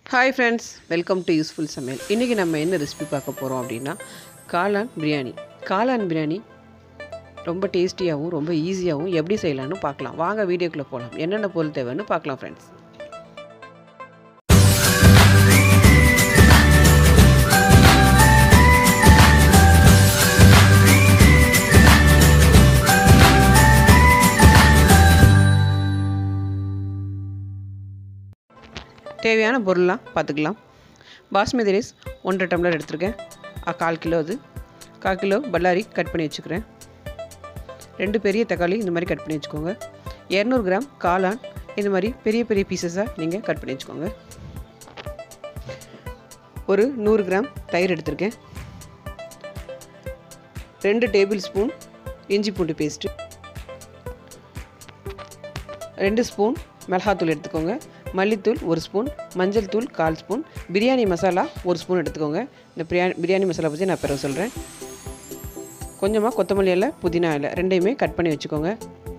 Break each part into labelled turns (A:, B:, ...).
A: Hi friends, welcome to Useful Samayal. இன்னைக்கு நம்ம என்ன ரெசிபி பார்க்க போறோம் அப்படினா காளான் பிரியாணி. காளான் பிரியாணி ரொம்ப டேஸ்டியாவும் ரொம்ப ஈஸியாவும் எப்படி செய்யலாம்னு பார்க்கலாம். வாங்க வீடியோக்குள்ள போலாம். என்னென்ன பொருள் தேவைன்னு பார்க்கலாம் friends. தேவையான பொருள்லாம் பார்த்துக்கலாம். பாஸ்மதி ரைஸ் 1.5 டம்ளர் எடுத்துருக்கேன். 1/4 கிலோ அது. 1/4 கிலோ பல்லாரி கட் பண்ணி வச்சுக்கிறேன். 2 பெரிய தக்காளி இந்த மாதிரி கட் பண்ணி வச்சுக்கோங்க. 200 கிராம் காளான் இந்த மாதிரி பெரிய பெரிய பீசஸாக நீங்கள் கட் பண்ணி வச்சுக்கோங்க. ஒரு 100 கிராம் தயிர் எடுத்துருக்கேன். 2 டேபிள் ஸ்பூன் இஞ்சி பூண்டு பேஸ்ட்டு, 2 ஸ்பூன் மிளகாத்தூள் எடுத்துக்கோங்க. மல்லித்தூள் 1 ஸ்பூன், மஞ்சள் தூள் 1/4 ஸ்பூன், பிரியாணி மசாலா 1 ஸ்பூன் எடுத்துக்கோங்க. இந்த பிரியாணி மசாலா பற்றி நான் பிறகு சொல்கிறேன். கொஞ்சமாக கொத்தமல்லி இலை, புதினா இலை ரெண்டையுமே கட் பண்ணி வச்சுக்கோங்க.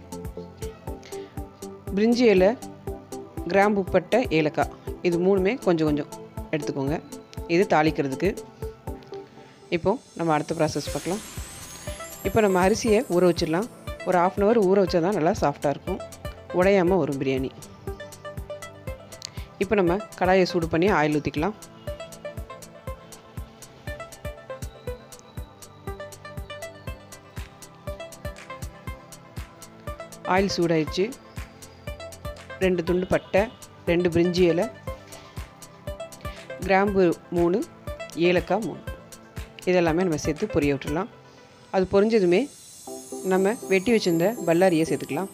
A: பிரிஞ்சி இலை, கிராம்பு பட்டை, ஏலக்காய் இது மூணுமே கொஞ்சம் கொஞ்சம் எடுத்துக்கோங்க. இது தாளிக்கிறதுக்கு. இப்போது நம்ம அடுத்த ப்ராசஸ் பார்க்கலாம். இப்போ நம்ம அரிசியை ஊற வச்சிடலாம். ஒரு 1/2 hour ஊற வச்சா தான் நல்லா சாஃப்டாக இருக்கும், உடையாமல் வரும் பிரியாணி. இப்போ நம்ம கடாயை சூடு பண்ணி ஆயில் ஊற்றிக்கலாம். ஆயில் சூடாயிடுச்சு. 2 துண்டு பட்டை, 2 பிரிஞ்சி இலை, கிராம்பு 3, ஏலக்காய் 3 இதெல்லாமே நம்ம சேர்த்து பொரிய விட்டுடலாம். அது பொரிஞ்சதுமே நம்ம வெட்டி வச்சுருந்த பல்லாரியை சேர்த்துக்கலாம்.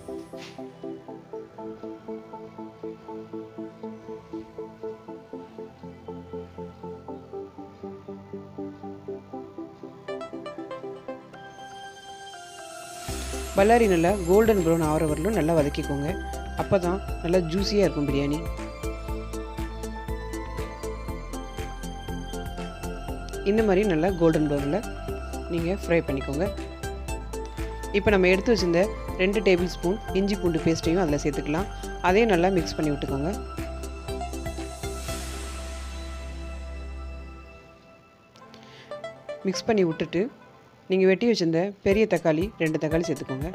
A: பல்லாரி நல்லா கோல்டன் ப்ரௌன் ஆகிற வரலும் நல்லா வதக்கிக்கோங்க. அப்போ தான் நல்லா ஜூஸியாக இருக்கும் பிரியாணி. இந்த மாதிரி நல்லா கோல்டன் ப்ரௌனில் நீங்கள் ஃப்ரை பண்ணிக்கோங்க. இப்போ நம்ம எடுத்து வச்சுருந்த 2 டேபிள் ஸ்பூன் இஞ்சி பூண்டு பேஸ்ட்டையும் அதில் சேர்த்துக்கலாம். அதையும் நல்லா மிக்ஸ் பண்ணி விட்டுக்கோங்க. மிக்ஸ் பண்ணி விட்டுட்டு நீங்கள் வெட்டி வச்சுருந்த பெரிய தக்காளி 2 தக்காளி சேர்த்துக்கோங்க.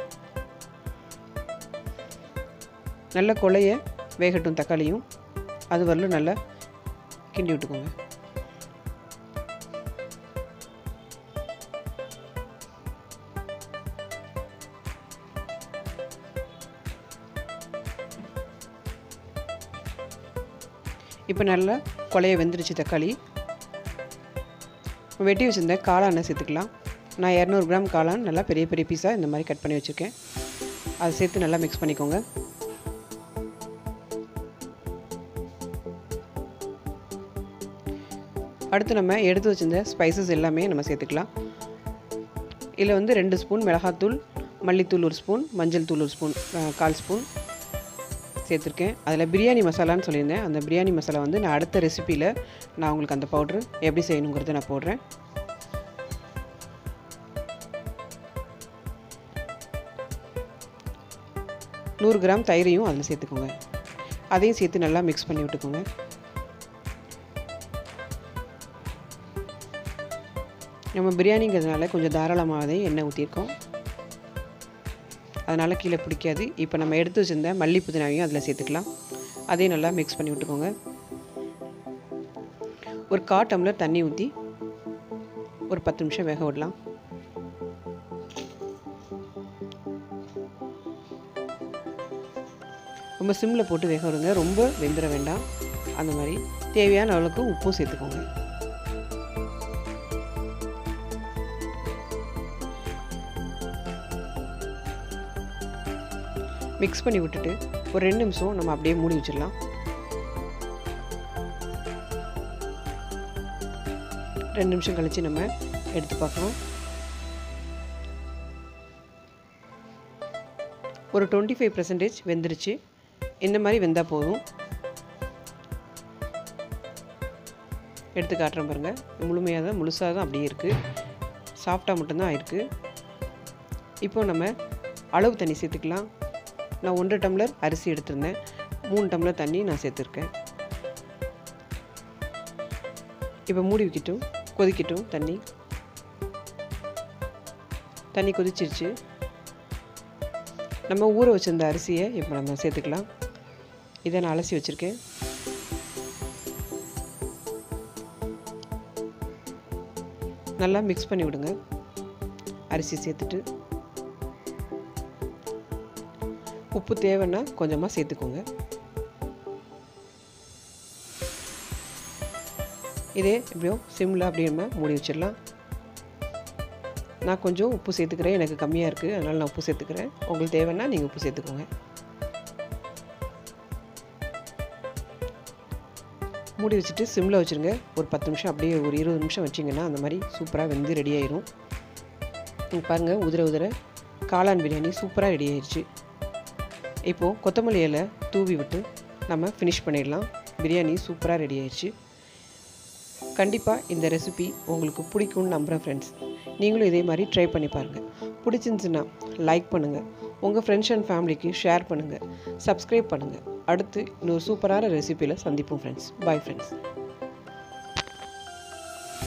A: நல்ல கொலைய வேகட்டும் தக்காளியும், அது வரலும் நல்லா கிண்டி விட்டுக்கோங்க. இப்போ நல்லா கொலைய வெந்துருச்சு தக்காளி. வெட்டி வச்சுருந்த காளானை சேர்த்துக்கலாம். நான் 200 கிராம் காளான் நல்லா பெரிய பெரிய பீஸாக இந்த மாதிரி கட் பண்ணி வச்சுருக்கேன். அதை சேர்த்து நல்லா மிக்ஸ் பண்ணிக்கோங்க. அடுத்து நம்ம எடுத்து வச்சுருந்த ஸ்பைசஸ் எல்லாமே நம்ம சேர்த்துக்கலாம். இதில் வந்து 2 ஸ்பூன் மிளகாத்தூள், மல்லித்தூள் 1 ஸ்பூன், மஞ்சள் தூள் 1 ஸ்பூன், 1/4 ஸ்பூன் சேர்த்துருக்கேன். அதில் பிரியாணி மசாலான்னு சொல்லியிருந்தேன். அந்த பிரியாணி மசாலா வந்து நான் அடுத்த ரெசிப்பியில் நான் உங்களுக்கு அந்த பவுட்ரு எப்படி செய்யணுங்கிறத நான் போடுறேன். ஒரு 100 கிராம் தயிரையும் அதில் சேர்த்துக்கோங்க. அதையும் சேர்த்து நல்லா மிக்ஸ் பண்ணி விட்டுக்கோங்க. நம்ம பிரியாணிங்கிறதுனால கொஞ்சம் தாராளமாகவே எண்ணெய் ஊற்றிருக்கோம், அதனால் கீழே பிடிக்காது. இப்போ நம்ம எடுத்து வச்சுருந்த மல்லி புதினாவையும் அதில் சேர்த்துக்கலாம். அதையும் நல்லா மிக்ஸ் பண்ணி விட்டுக்கோங்க. ஒரு 1/4 டம்ளர் தண்ணி ஊற்றி ஒரு 10 நிமிஷம் வேக விடலாம். ரொம்ப சிம்மில் போட்டு வேக விடுங்க, ரொம்ப வெந்துட வேண்டாம். அந்த மாதிரி தேவையான அளவுக்கு உப்பும் சேர்த்துக்கோங்க. மிக்ஸ் பண்ணி விட்டுட்டு ஒரு 2 நிமிஷம் நம்ம அப்படியே மூடி வச்சிடலாம். 2 நிமிஷம் கழித்து நம்ம எடுத்து பார்க்கணும். ஒரு 25% வெந்துருச்சு. இந்த மாதிரி வெந்தால் போதும். எடுத்து காட்டுறேன் பாருங்கள். முழுசாக தான் அப்படியே இருக்குது, சாஃப்டாக மட்டும்தான் ஆயிருக்கு. இப்போ நம்ம அளவு தண்ணி சேர்த்துக்கலாம். நான் 1.5 டம்ளர் அரிசி எடுத்திருந்தேன், 3 டம்ளர் தண்ணி நான் சேர்த்துருக்கேன். இப்போ மூடி வைக்கட்டும், கொதிக்கட்டும். தண்ணி கொதிச்சிருச்சு. நம்ம ஊற வச்சிருந்த அரிசியை இப்போ நம்ம சேர்த்துக்கலாம். இதை நான் அலசி வச்சுருக்கேன். நல்லா மிக்ஸ் பண்ணி விடுங்க. அரிசி சேர்த்துட்டு உப்பு தேவைன்னா கொஞ்சமாக சேர்த்துக்கோங்க. இதே எப்படியோ சிம்மில் அப்படியே நம்ம மூடி வச்சிடலாம். நான் கொஞ்சம் உப்பு சேர்த்துக்கிறேன், எனக்கு கம்மியாக இருக்குது, அதனால் நான் உப்பு சேர்த்துக்கிறேன். உங்களுக்கு தேவைன்னா நீங்கள் உப்பு சேர்த்துக்கோங்க. மூடி வச்சுட்டு சிம்மில் வச்சுருங்க. ஒரு 10 நிமிஷம் அப்படியே ஒரு 20 நிமிஷம் வச்சிங்கன்னா அந்த மாதிரி சூப்பராக வெந்து ரெடி ஆயிரும். நீங்கள் பாருங்கள், உதிர காளான் பிரியாணி சூப்பராக ரெடி ஆயிடுச்சு. இப்போது கொத்தமல்லி இலை தூவி விட்டு நம்ம ஃபினிஷ் பண்ணிடலாம். பிரியாணி சூப்பராக ரெடி ஆயிடுச்சு. கண்டிப்பாக இந்த ரெசிபி உங்களுக்கு பிடிக்கும்னு நம்புகிறேன் ஃப்ரெண்ட்ஸ். நீங்களும் இதே மாதிரி ட்ரை பண்ணி பாருங்கள். பிடிச்சிருந்துச்சுன்னா லைக் பண்ணுங்கள், உங்கள் ஃப்ரெண்ட்ஸ் அண்ட் ஃபேமிலிக்கு ஷேர் பண்ணுங்கள், சப்ஸ்கிரைப் பண்ணுங்கள். அடுத்து இன்னொரு சூப்பரான ரெசிபியில் சந்திப்போம் ஃப்ரெண்ட்ஸ். Bye friends.